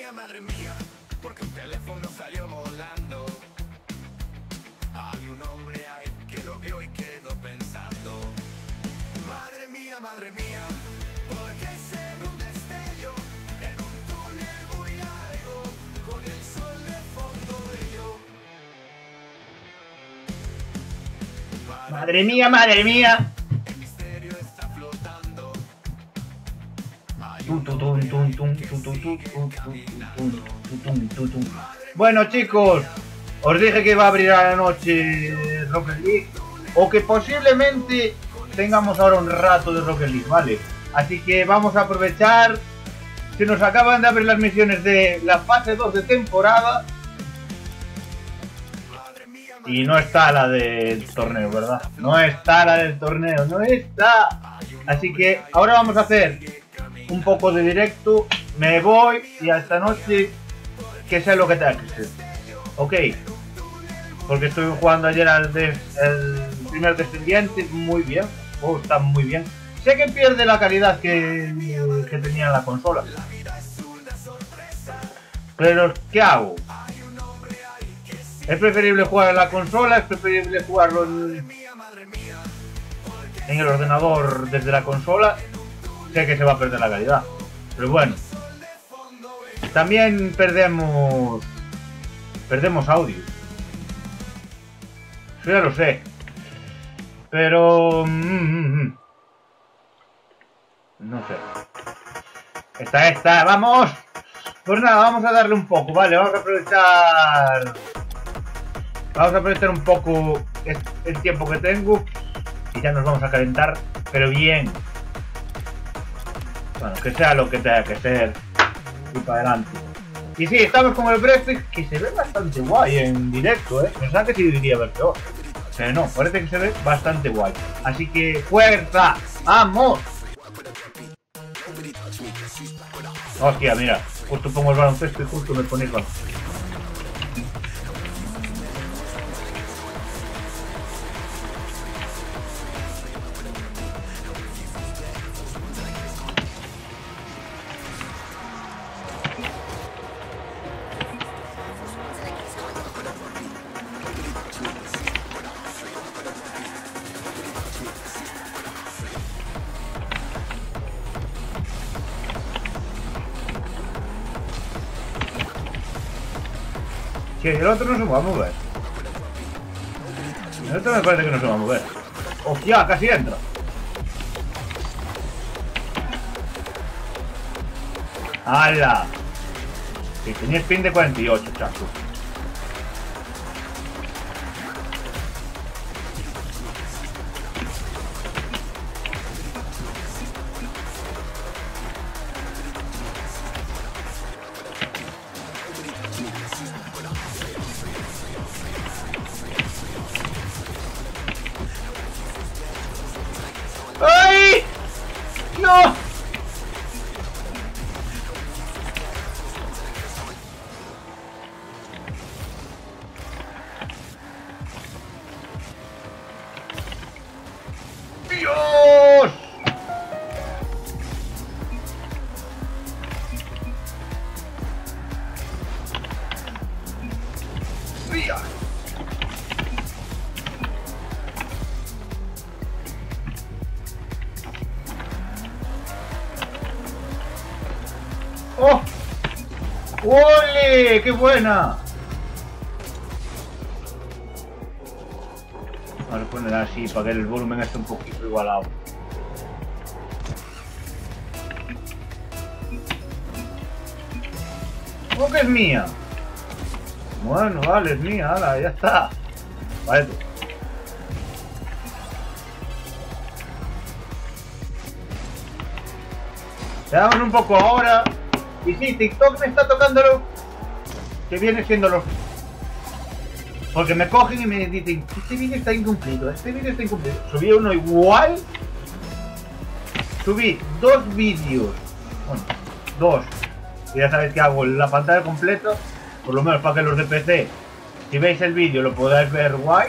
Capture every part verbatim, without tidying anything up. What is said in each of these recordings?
mía, madre mía, porque un teléfono salió volando. Hay un hombre ahí que lo vio y quedó pensando. Madre mía, madre mía, porque se ve un destello en un túnel muy largo, con el sol de fondo de yo. Madre mía, madre mía. El misterio está flotando. Tum, tum, tum, tum, tum, tum, tum, tum, tum, tum, tum, tum. Bueno, chicos, os dije que iba a abrir a la noche Rocket League, o que posiblemente tengamos ahora un rato de Rocket League, ¿vale? Así que vamos a aprovechar. Se nos acaban de abrir las misiones de la fase dos de temporada. Y no está la del torneo, ¿verdad? No está la del torneo, no está. Así que ahora vamos a hacer un poco de directo. Me voy y esta noche que sea lo que tenga que ser. Ok. Porque estoy jugando ayer al de, el primer descendiente. Muy bien. Oh, está muy bien. Sé que pierde la calidad que, que tenía en la consola. Pero ¿qué hago? Es preferible jugar en la consola, es preferible jugarlo en, en el ordenador desde la consola. Sé que se va a perder la calidad, pero bueno. También perdemos perdemos audio. Eso ya lo sé. Pero mm, mm, no sé. Esta, esta, vamos. Pues nada, vamos a darle un poco, vale. Vamos a aprovechar. Vamos a aprovechar un poco el tiempo que tengo y ya nos vamos a calentar, pero bien. Bueno, que sea lo que tenga que ser y para adelante. Y sí, estamos con el Breakfast, que se ve bastante guay en directo, ¿eh? Pensaba que sí diría ver peor, pero no, parece que se ve bastante guay. Así que fuerza, ¡vamos! Hostia, mira, justo pongo el baloncesto y justo me ponéis baloncesto. Si el otro no se va a mover. El otro me parece que no se va a mover. ¡Hostia! Casi entra. ¡Hala! Si tenía spin de cuarenta y ocho, chacho. ¡Ay! ¡No! ¡Dios! ¡Mía! ¡Oh! ¡Ole! ¡Qué buena! Vamos a poner así para que el volumen esté un poquito igualado. ¿Cómo que es mía? Bueno, vale, es mía, ala, ya está. Vale. Le damos un poco ahora. Y sí, TikTok me está tocando lo que viene siendo los... Porque me cogen y me dicen, este vídeo está incumplido, este vídeo está incumplido. Subí uno igual. Subí dos vídeos. Bueno, dos. Y ya sabéis que hago la pantalla completa. Por lo menos para que los de P C, si veis el vídeo, lo podáis ver guay.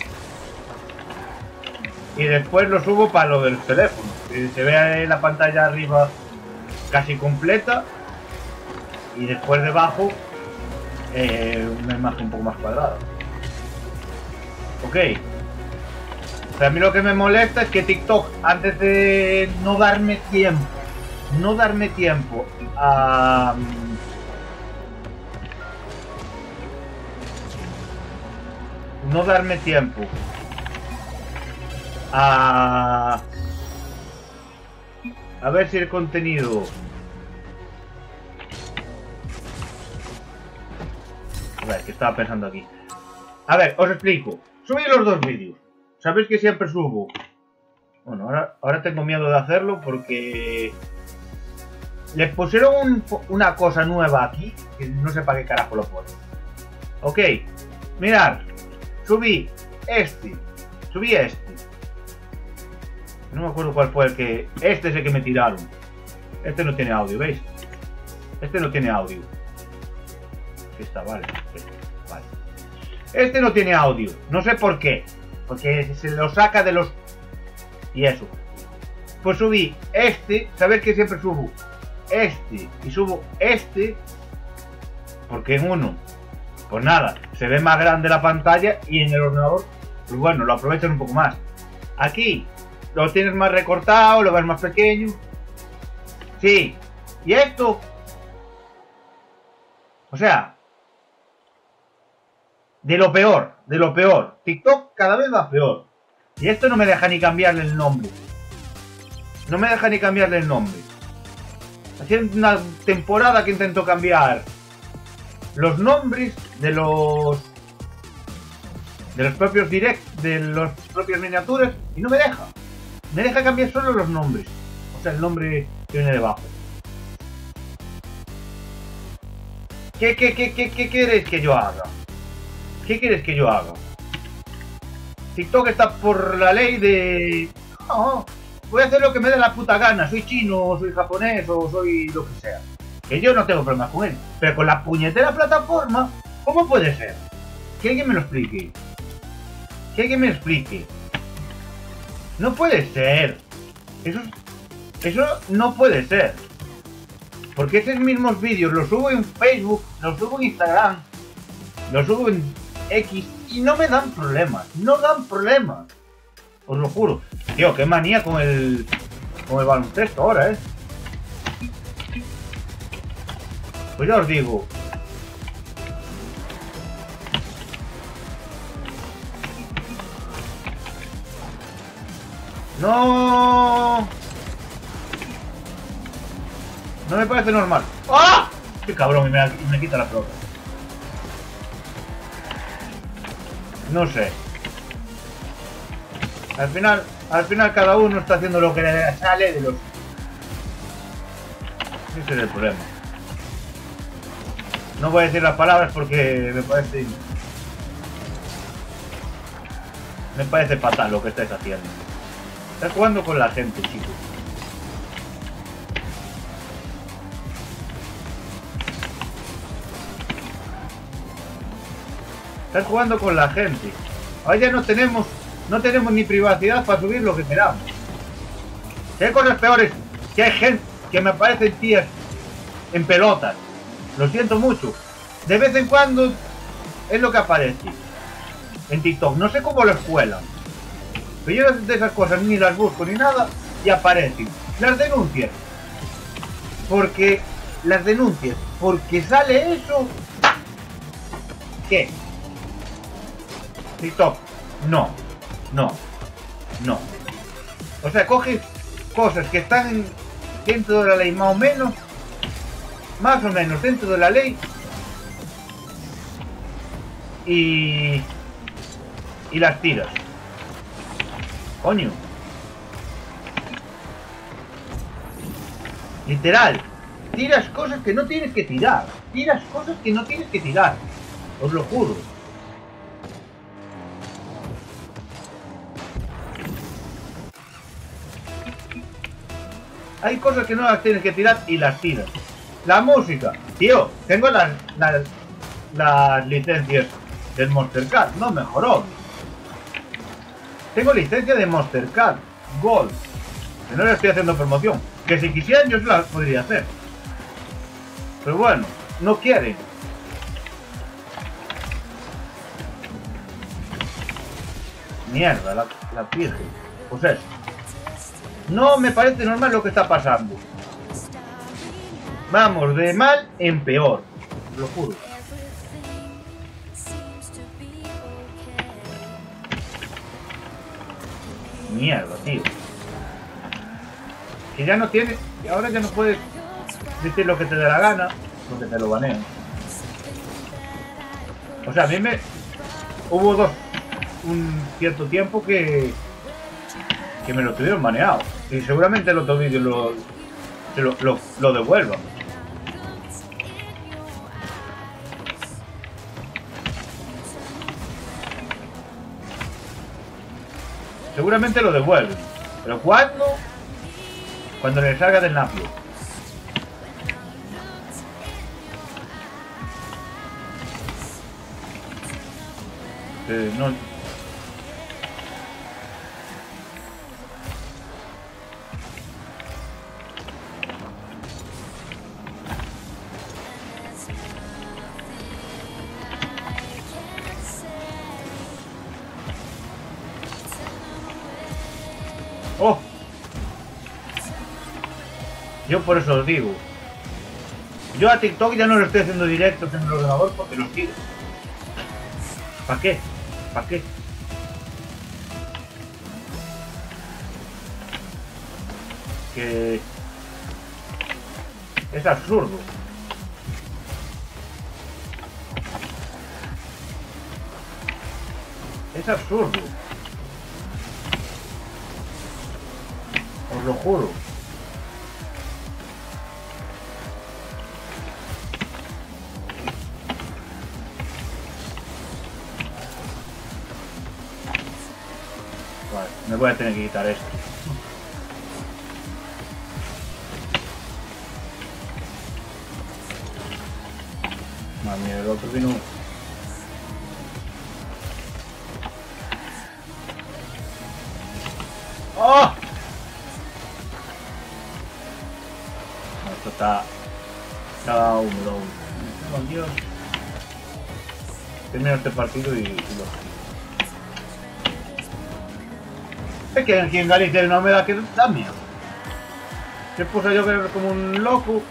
Y después lo subo para lo del teléfono. Que se vea la pantalla arriba casi completa. y después debajo eh, una imagen un poco más cuadrada. Ok. Pero a mí lo que me molesta es que TikTok, antes de no darme tiempo, no darme tiempo a... No darme tiempo a... A ver si el contenido... A ver, que estaba pensando aquí. A ver, os explico. Subí los dos vídeos. Sabéis que siempre subo. Bueno, ahora, ahora tengo miedo de hacerlo porque... Les pusieron un, una cosa nueva aquí, que no sé para qué carajo lo ponen. Ok, mirad. Subí este. Subí este. No me acuerdo cuál fue el que... Este es el que me tiraron. Este no tiene audio, ¿veis? Este no tiene audio. Aquí está, vale. Vale. Este no tiene audio. No sé por qué. Porque se lo saca de los... Y eso. Pues subí este. Sabéis que siempre subo este. Y subo este. Porque en uno, pues nada, se ve más grande la pantalla. Y en el ordenador, pues bueno, lo aprovechan un poco más. Aquí lo tienes más recortado, lo ves más pequeño. Sí. Y esto, o sea, de lo peor, de lo peor. TikTok cada vez va peor. Y esto no me deja ni cambiarle el nombre. No me deja ni cambiarle el nombre. Haciendo una temporada que intento cambiar los nombres de los de los propios direct, de los propios miniaturas, y no me deja. Me deja cambiar solo los nombres. O sea, el nombre que viene debajo. ¿Qué, qué, qué, qué, qué queréis que yo haga? ¿Qué quieres que yo haga? TikTok está por la ley de... No, voy a hacer lo que me dé la puta gana. Soy chino, soy japonés o soy lo que sea. Que yo no tengo problemas con él. Pero con la puñetera plataforma, ¿cómo puede ser? Que alguien me lo explique. Que alguien me lo explique. No puede ser. Eso, eso no puede ser. Porque esos mismos vídeos los subo en Facebook, los subo en Instagram, los subo en X y no me dan problemas. No dan problemas. Os lo juro. Tío, qué manía con el con el baloncesto ahora, ¿eh? Pues ya os digo. No. No me parece normal. ¡Ah! ¡Qué cabrón! Y me, y me quita la pelota. No sé. Al final, al final cada uno está haciendo lo que le sale de los... Ese es el problema. No voy a decir las palabras porque me parece... Me parece fatal lo que estáis haciendo. Estás jugando con la gente, chicos. Estás jugando con la gente. Ahora ya no tenemos, no tenemos ni privacidad para subir lo que queramos. Si hay cosas peores, que hay gente que me aparecen tías en pelotas. Lo siento mucho. De vez en cuando es lo que aparece en TikTok. No sé cómo lo escuelan. Pero yo de esas cosas ni las busco ni nada y aparecen. Las denuncias. Porque las denuncias. Porque sale eso. ¿Qué? TikTok, no, no, no. O sea, coges cosas que están dentro de la ley más o menos, más o menos dentro de la ley y y las tiras. Coño. Literal, tiras cosas que no tienes que tirar. Tiras cosas que no tienes que tirar. Os lo juro. Hay cosas que no las tienes que tirar y las tiras. La música. Tío, tengo las, las, las licencias del Monster Card. No mejoró. Tengo licencia de Monster Card Gold. Que no le estoy haciendo promoción. Que si quisieran yo se la podría hacer. Pero bueno. no quieren. Mierda, la, la virgen. Pues eso. No me parece normal lo que está pasando. Vamos de mal en peor. Lo juro. Mierda, tío. Que ya no tiene... Ahora ya no puedes decir lo que te dé la gana, porque te lo banean. O sea, a mí me... Hubo dos... Un cierto tiempo que... Que me lo tuvieron baneado. Y seguramente el otro vídeo lo... Lo, lo, lo devuelvan. Seguramente lo devuelven. Pero ¿cuándo? Cuando le salga del napio. Eh, no. Oh. Yo por eso os digo. Yo a TikTok ya no lo estoy haciendo directos en el ordenador porque los tiro. ¿Para qué? ¿Para qué? Que... Es absurdo. Es absurdo. Os lo juro. Vale, me voy a tener que quitar esto. Madre mía, el otro vino... ¡Oh! Esto está... Está húmedo. Oh, Dios. Termino este partido y, y lo... Es que aquí en Galicia hay una humedad que da miedo. Se puso a llover como un loco.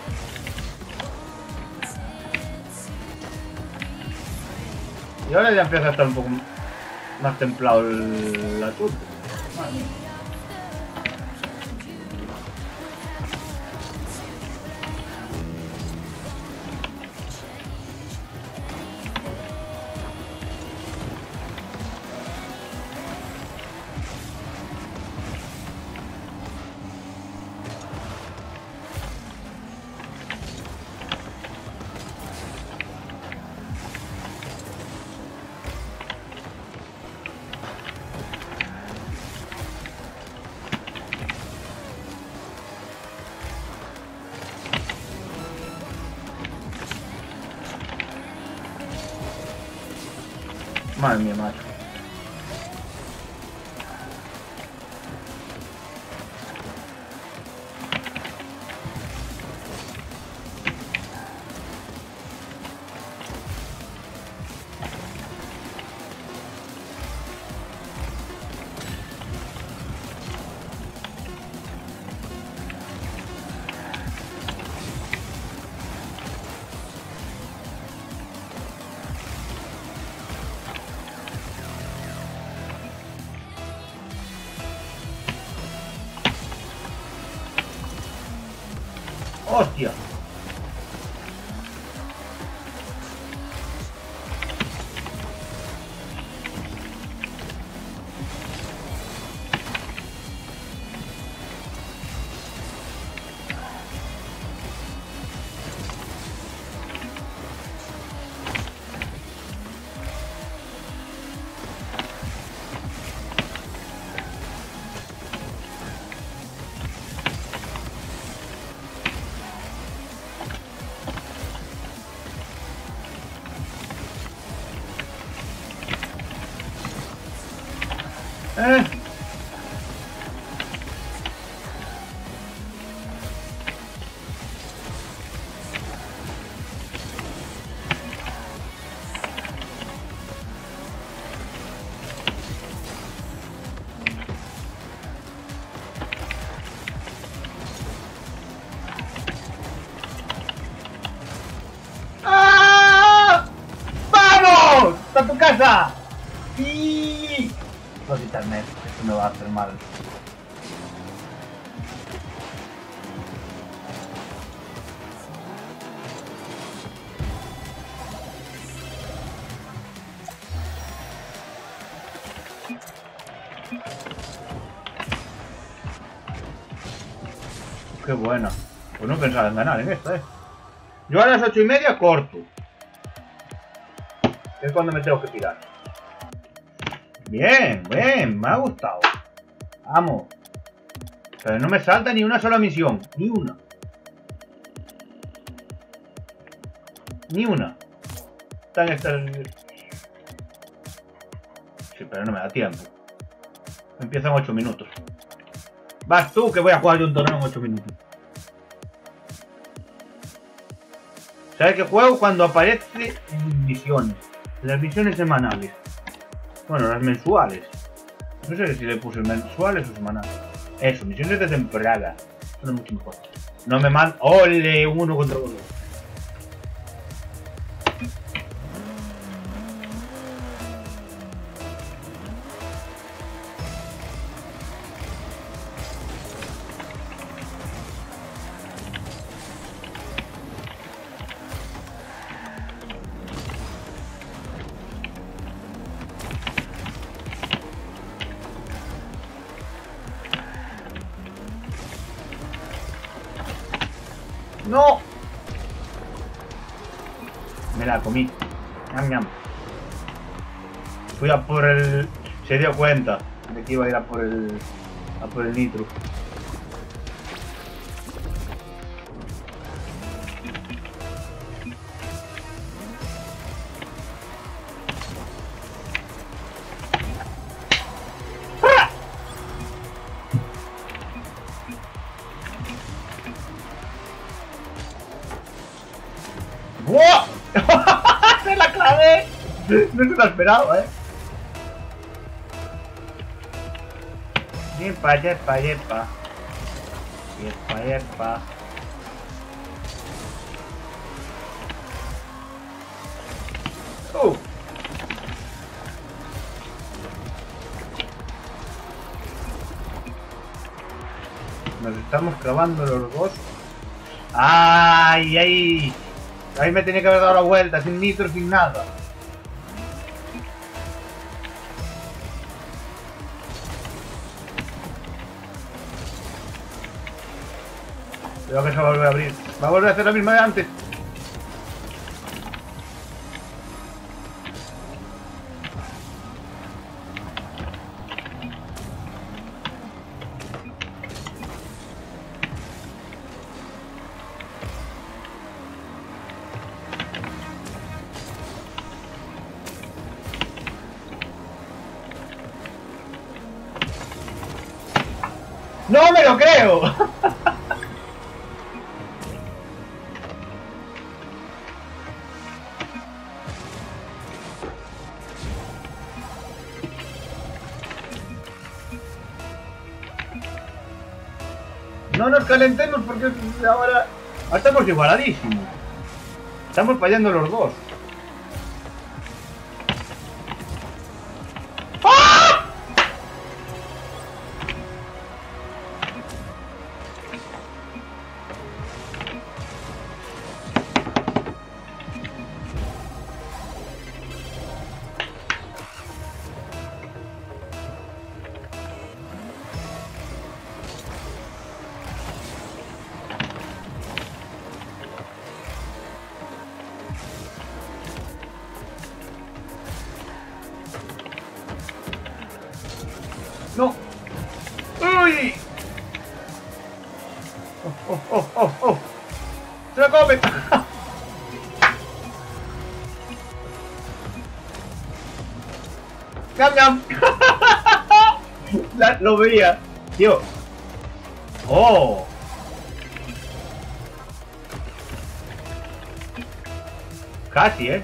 Y ahora ya empieza a estar un poco más templado el asunto. Madre mía. Madre mía, macho. ¡Hostia! Eh. casa! ¡Sí! Voy a quitarme esto, esto me va a hacer mal. Qué buena. Pues no pensaba en ganar en esta, eh. Yo a las ocho y media corto. Es cuando me tengo que tirar. Bien, bien, me ha gustado. Vamos. Pero no me salta ni una sola misión. Ni una. Ni una. Están estas... Sí, pero no me da tiempo. Empiezan ocho minutos. Vas tú, que voy a jugar yo un torneo en ocho minutos. ¿Sabes qué juego? Cuando aparece en misiones. Las misiones semanales. Bueno, las mensuales. No sé si le puse mensuales o semanales. Eso, misiones de temporada. Son mucho mejor. No me manda... ¡Ole! Uno contra uno. ¡No! Me la comí. Ñam, ñam. Fui a por el... Se dio cuenta de que iba a ir a por el... A por el nitro. ¡Buah! ¡Se la clavé! No se lo esperaba, eh. Yepa, yepa, yepa. Yepa, yepa. ¡Uh! Nos estamos clavando los dos. ¡Ay, ay! Ahí me tenía que haber dado la vuelta, sin nitro, sin nada. Creo que se va a volver a abrir. Va a volver a hacer la misma de antes. ¡No me lo creo! No nos calentemos porque ahora estamos igualadísimos. Estamos fallando los dos. ¡Ah! No. ¡Uy! ¡Oh, oh, oh, oh, oh! ¡Se la come! ¡Gam, gam! La, lo veía. Tío. ¡Oh! Casi, ¿eh?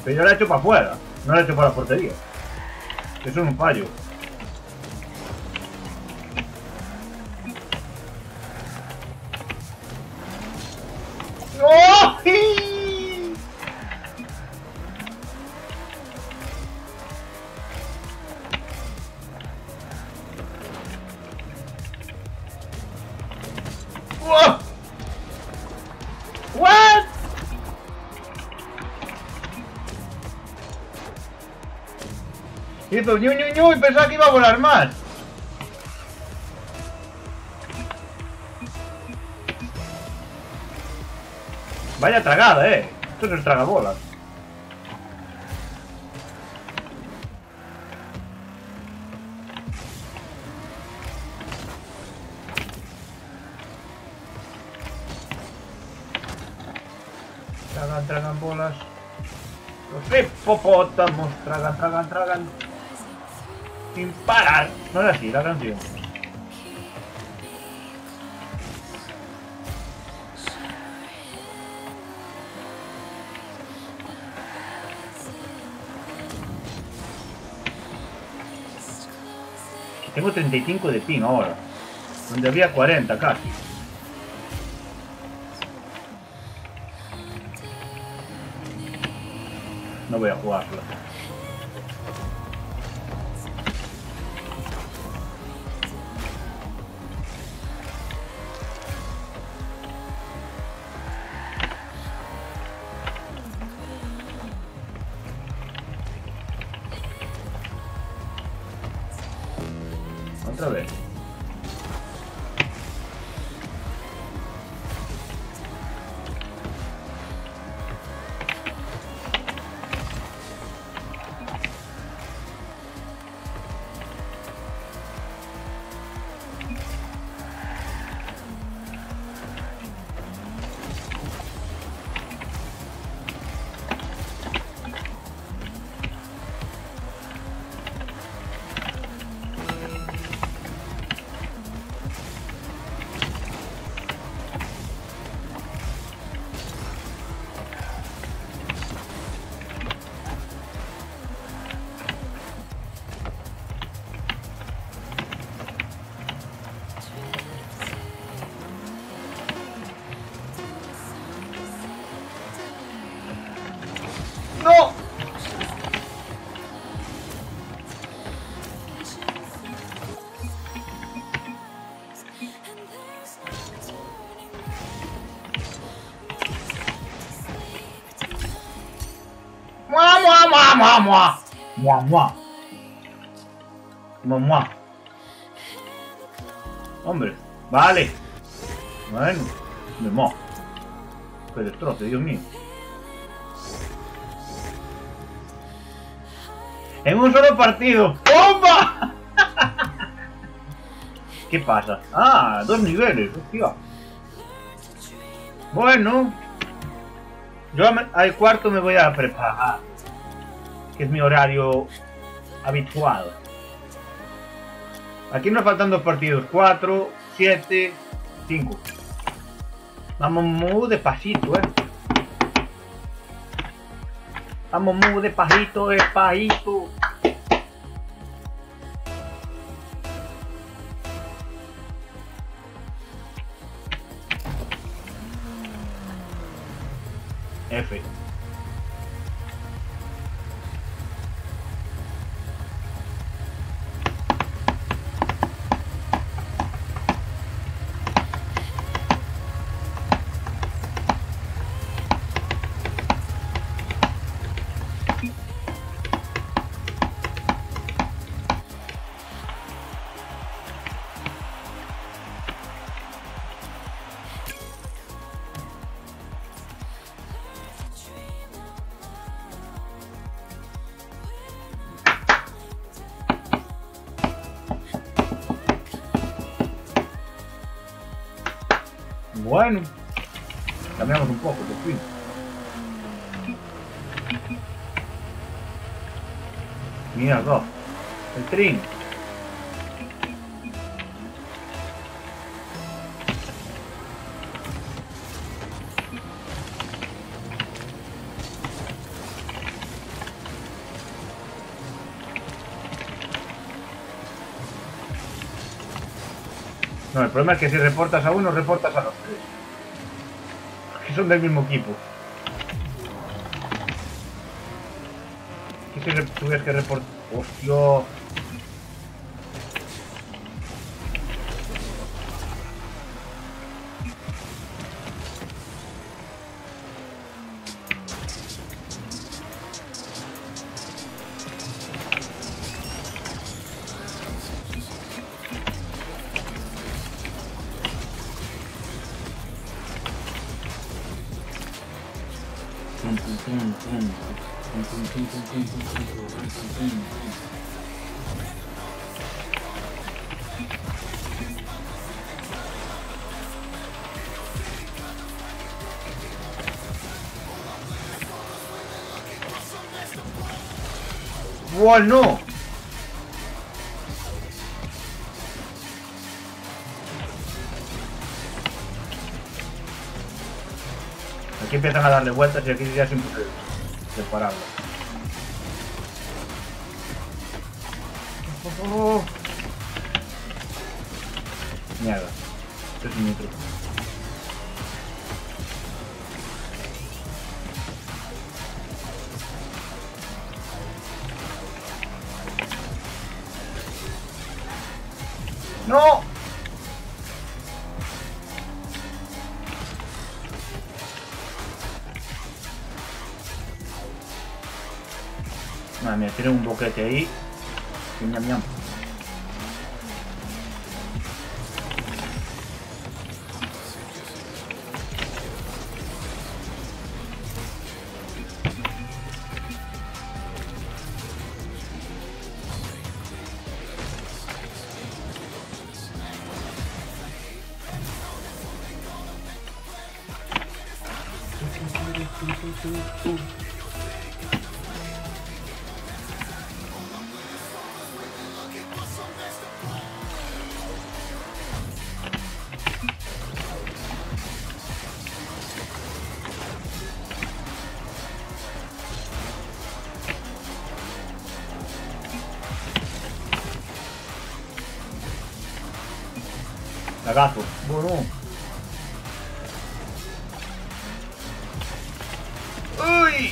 Pero yo la he hecho para afuera, no la he hecho para la portería. Eso es un fallo. ¡Oh! ¡Oh! What? Hizo ñu ñu ñu y pensaba que iba a volar más. Vaya tragada, eh. Esto es el tragabolas. Tragan, tragan bolas. Los hipopótamos tragan, tragan, tragan. Sin parar. No era así la canción. Tengo treinta y cinco de ping ahora. Donde había cuarenta casi. No voy a jugarlo. Otra vez. ¡No! ¡Mua, mua, mua, mua, mua! ¡Mua, mua! ¡Mua, mua! Hombre, vale. Bueno, me mo. ¡Qué destroce, Dios mío! En un solo partido. ¡Bomba! ¿Qué pasa? Ah, dos niveles, hostia. Bueno. Yo al cuarto me voy a preparar. Que es mi horario habitual. Aquí nos faltan dos partidos. Cuatro, siete, cinco. Vamos muy despacito, eh. Vamos muy despacito, despacito. F. Bueno, cambiamos un poco, por fin. Mira, dos. El trin. No, el problema es que si reportas a uno, reportas a los tres. Que son del mismo equipo. ¿Qué si tuvieras que reportar? ¡Hostia! ¡Bueno! Aquí empiezan a darle vueltas y aquí ya es imposible separarlo. Oh. Mierda. Esto es un nitro. ¡No! Madre mía, tiene un boquete ahí. Ñam, ñam. Cagazo. Bueno. ¡Uy!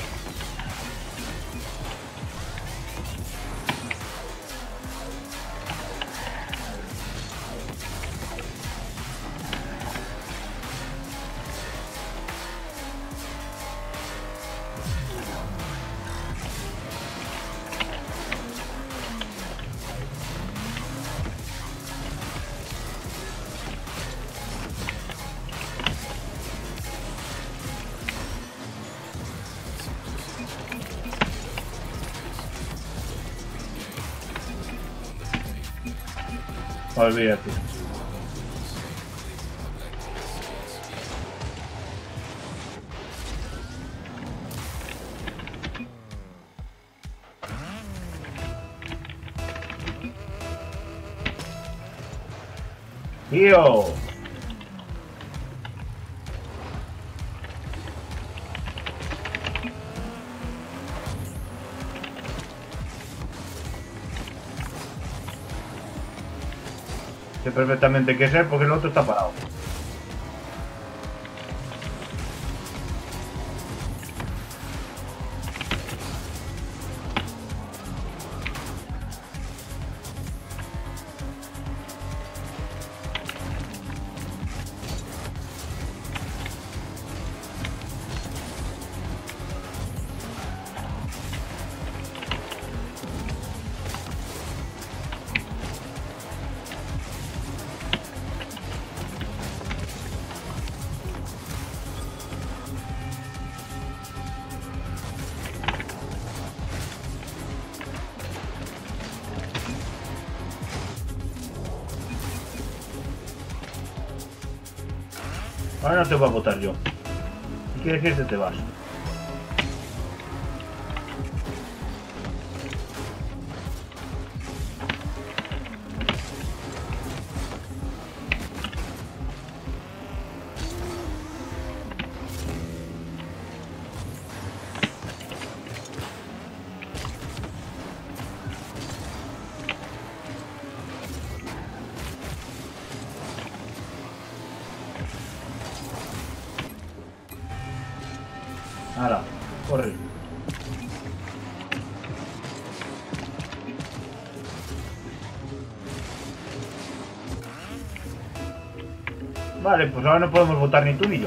Olvídate. Tío. Sé perfectamente qué ser porque el otro está parado. Ahora no te voy a votar yo. Si quieres irte, te vas. Ahora, corre. Vale, pues ahora no podemos votar ni tú ni yo.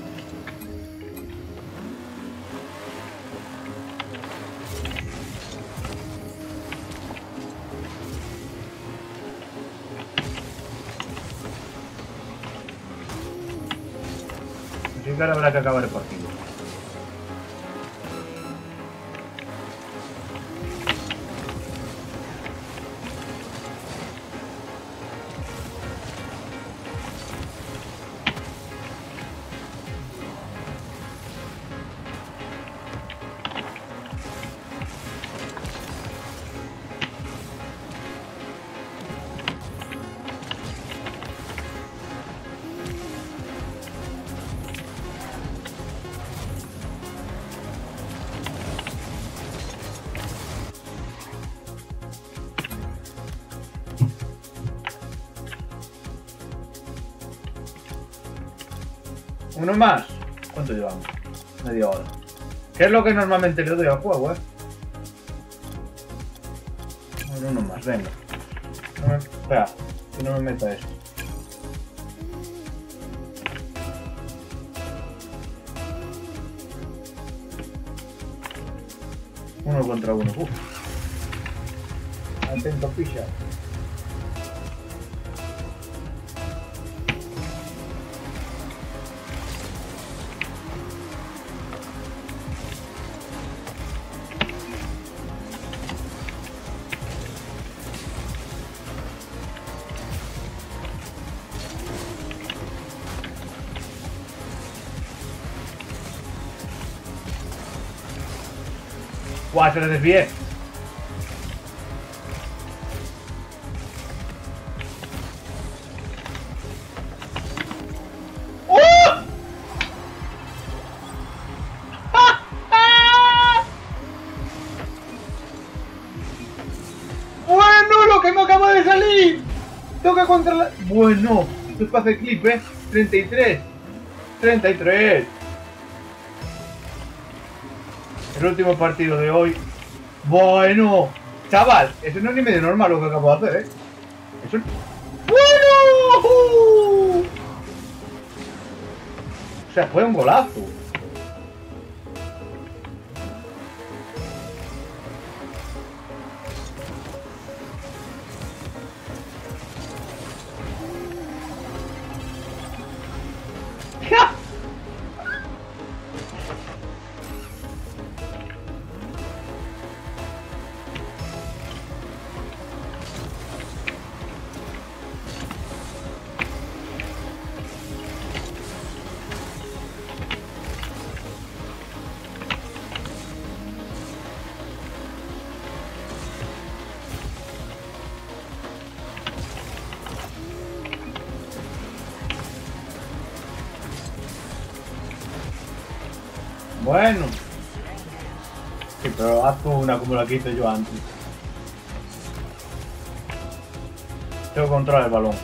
Así que ahora habrá que acabar el partido. Uno más. ¿Cuánto llevamos? Media hora. ¿Qué es lo que normalmente le doy al juego, eh? Bueno, uno más, venga. No me... Espera, que no me meta esto. Uno contra uno. Uf. Atento, pilla. ¡Guau! Se le desvié. ¡Oh! ¡Ah! ¡Ah! Bueno, lo que me acaba de salir. Toca contra la... Bueno, esto es para hacer clip, ¿eh? treinta y tres. treinta y tres. El último partido de hoy. Bueno, chaval, eso no es ni medio normal lo que acabo de hacer, ¿eh? Eso... ¡Bueno! O sea, fue un golazo. Bueno. Sí, pero haz tú una como la que hice yo antes. Tengo que controlar el balón.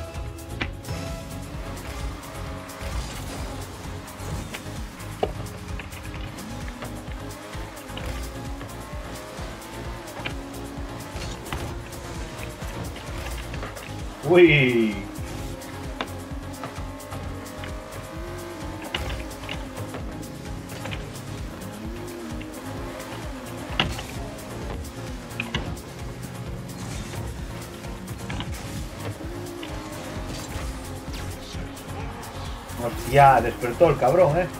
Uy. Hostia, despertó el cabrón, eh.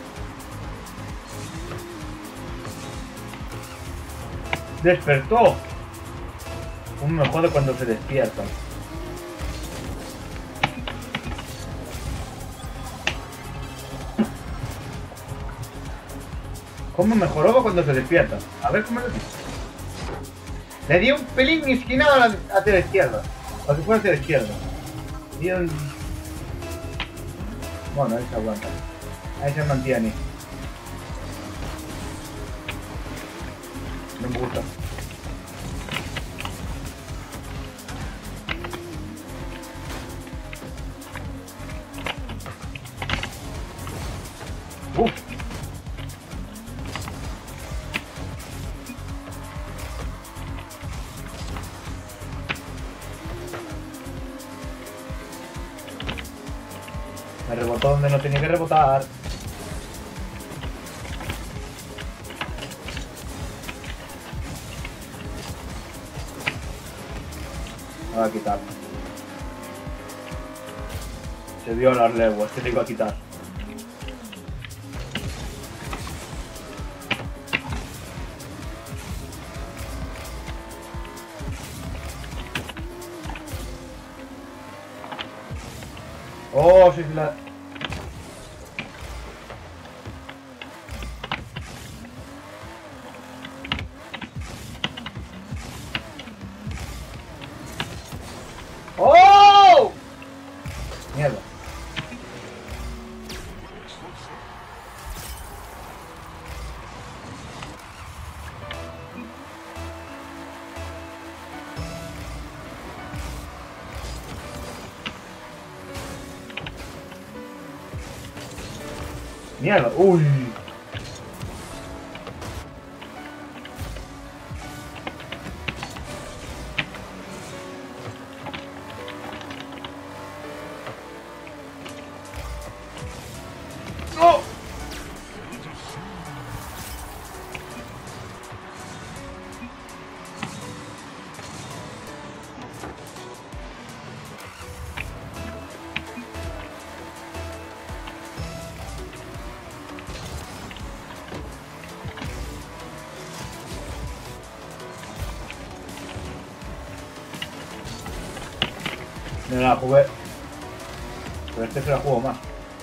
Despertó. Un me jode cuando se despierta. ¿Cómo mejoró cuando se despierta? A ver cómo lo dice. Le di un pelín esquinado a la, hacia la izquierda. Para que fuera hacia la izquierda. Y un... Bueno, ahí se aguanta. Ahí se mantiene. No me gusta. Uf. Me rebotó donde no tenía que rebotar. Me va a quitar. Se dio a las leguas, que te iba a quitar. Oh, sí, la... ¡Oh! Mierda. Mierda, uy. ¡No! Me la jugué. Pero este se la juego más.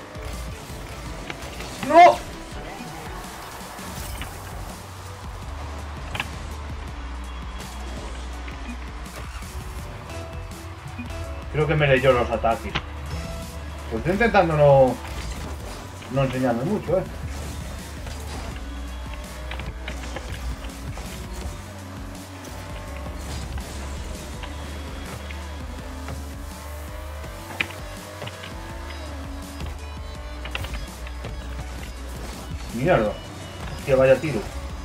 ¡No! Creo que me leyó los ataques. Pues estoy intentando no... No enseñarme mucho, eh. Mierda. Hostia, vaya tiro.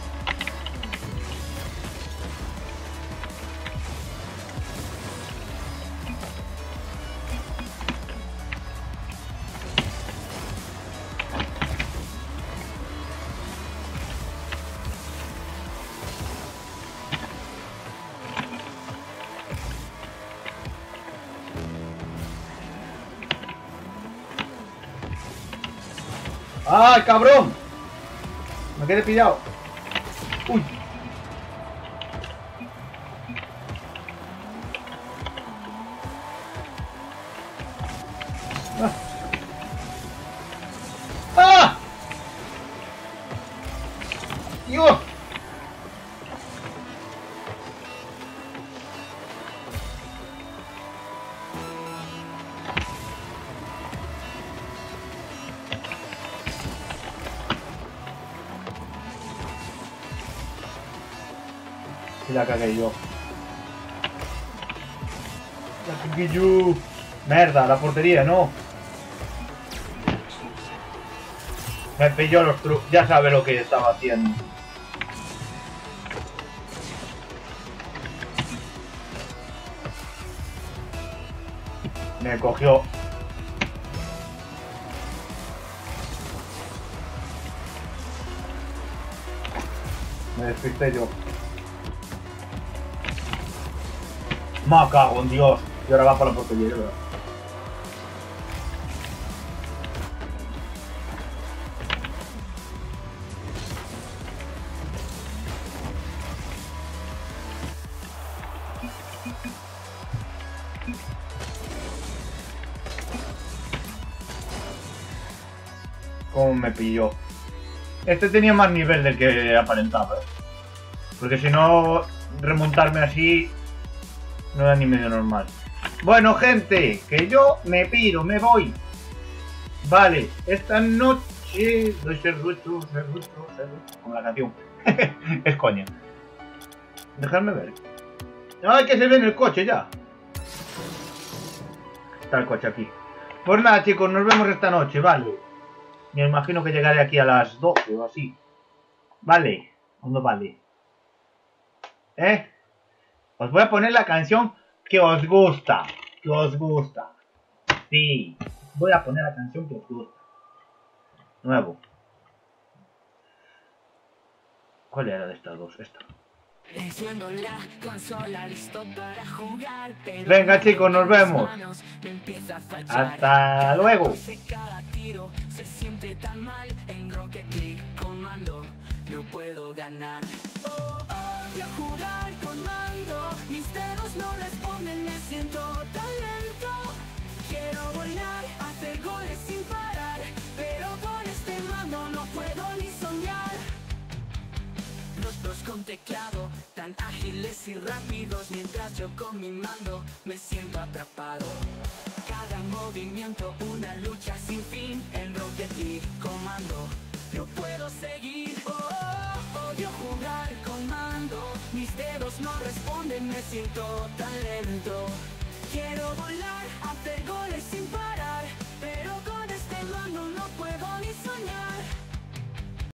¡Ah, cabrón! Me quedé pillado. Uy. Ah. ¡Ah! ¡Dios! Y la cagué yo. La cagué yo. Merda, la portería, no. Me pilló los trucos. Ya sabe lo que estaba haciendo. Me cogió. Me despisté yo. Me cago en Dios. Y ahora va para la portería, ¿verdad? Cómo me pilló. Este tenía más nivel del que aparentaba, ¿eh? Porque si no, remontarme así no era ni medio normal. Bueno, gente, que yo me pido, me voy. Vale, esta noche... Doy serrucho, serrucho, serrucho. Con la canción. Es coña. Dejadme ver. ¡Ay, que se ve en el coche ya! Está el coche aquí. Pues nada, chicos, nos vemos esta noche, vale. Me imagino que llegaré aquí a las doce o así. Vale, ¿o no vale? ¿Eh? Os voy a poner la canción que os gusta. Que os gusta. Sí. voy a poner la canción que os gusta. Nuevo. ¿Cuál era de estas dos? Esta. Enciendo la consola, listo para jugar, pero venga chicos, nos vemos. Hasta luego. Cada tiro se siente tan mal en Rocket League Comando. No puedo ganar. Oh, odio jugar con mando. Mis dedos no responden, me siento tan lento. Quiero volar, hacer goles sin parar, pero con este mando no puedo ni soñar. Los dos con teclado, tan ágiles y rápidos, mientras yo con mi mando me siento atrapado. Cada movimiento una lucha sin fin en Rocket League Comando. No puedo seguir, oh, oh, odio jugar con mando. Mis dedos no responden, me siento tan lento. Quiero volar, hacer goles sin parar, pero con este mando no puedo ni soñar.